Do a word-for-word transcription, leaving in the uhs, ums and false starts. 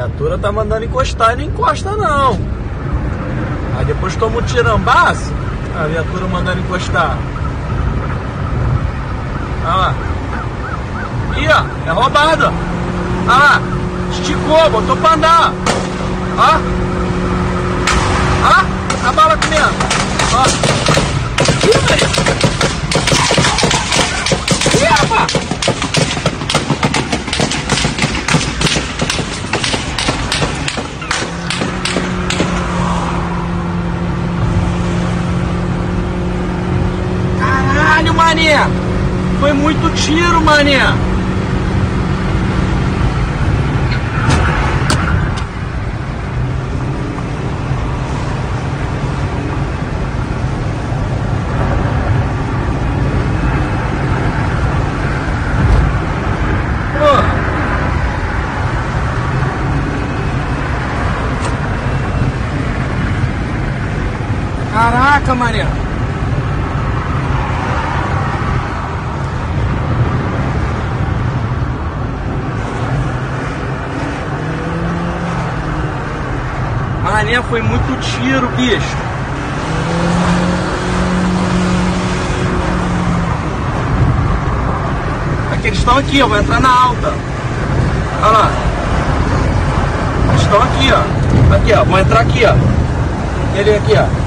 viatura tá mandando encostar e não encosta não. Aí depois toma um tirambaço, a viatura mandando encostar. Olha lá. Ih, ó, é roubado. Olha lá, esticou, botou pra andar. Ó. Ó, a bala comendo. Ó. Ih, Maria. Ih, rapaz. Caralho, mané. Foi muito tiro, mané. Caraca, mané. Mané, foi muito tiro, bicho. Aqui, eles estão aqui, ó. Vou entrar na alta. Olha lá. Eles estão aqui, ó. Aqui, ó. Vou entrar aqui, ó. Ele aqui, ó.